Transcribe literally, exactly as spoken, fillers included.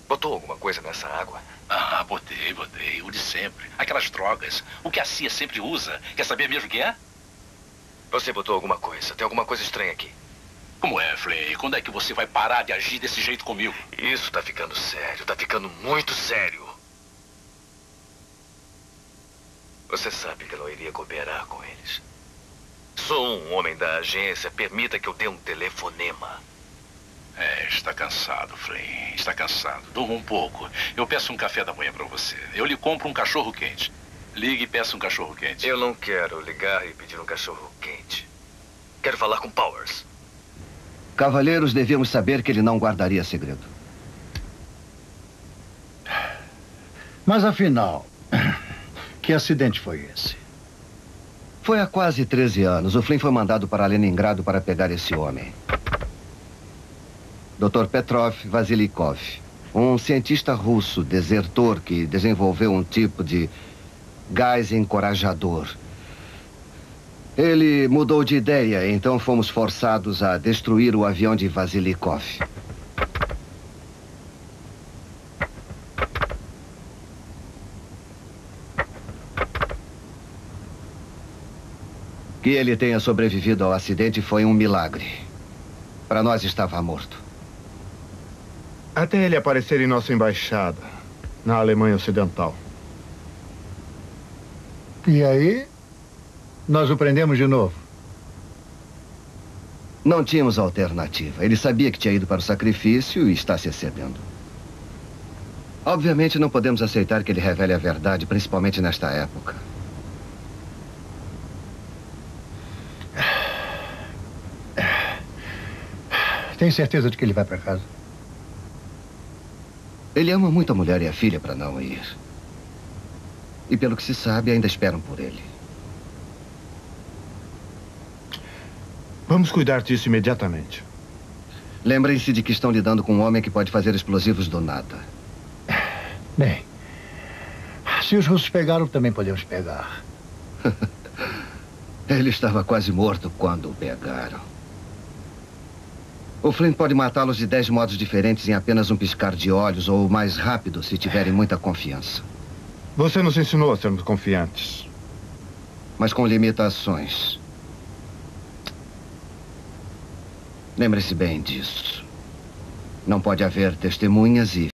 Botou alguma coisa nessa água? Ah, botei, botei. O de sempre. Aquelas drogas. O que a C I A sempre usa. Quer saber mesmo o que é? Você botou alguma coisa. Tem alguma coisa estranha aqui. Como é, Flynn? Quando é que você vai parar de agir desse jeito comigo? Isso tá ficando sério. Tá ficando muito sério. Você sabe que eu não iria cooperar com eles. Sou um homem da agência. Permita que eu dê um telefonema. É, está cansado, Flynn. Está cansado. Durma um pouco. Eu peço um café da manhã para você. Eu lhe compro um cachorro quente. Ligue e peça um cachorro quente. Eu não quero ligar e pedir um cachorro quente. Quero falar com Powers. Cavalheiros, devíamos saber que ele não guardaria segredo. Mas afinal, que acidente foi esse? Foi há quase treze anos. O Flynn foi mandado para Leningrado para pegar esse homem. doutor Petrov Vasilikov. Um cientista russo desertor que desenvolveu um tipo de gás encorajador. Ele mudou de ideia, então fomos forçados a destruir o avião de Vasilikov. Que ele tenha sobrevivido ao acidente foi um milagre. Para nós estava morto. Até ele aparecer em nossa embaixada, na Alemanha Ocidental. E aí, nós o prendemos de novo? Não tínhamos alternativa. Ele sabia que tinha ido para o sacrifício e está se excedendo. Obviamente não podemos aceitar que ele revele a verdade, principalmente nesta época. Tem certeza de que ele vai para casa? Ele ama muito a mulher e a filha para não ir. E pelo que se sabe, ainda esperam por ele. Vamos cuidar disso imediatamente. Lembrem-se de que estão lidando com um homem que pode fazer explosivos do nada. Bem, se os russos pegaram, também podemos pegar. Ele estava quase morto quando o pegaram. O Flynn pode matá-los de dez modos diferentes em apenas um piscar de olhos ou mais rápido se tiverem muita confiança. Você nos ensinou a sermos confiantes. Mas com limitações. Lembre-se bem disso. Não pode haver testemunhas e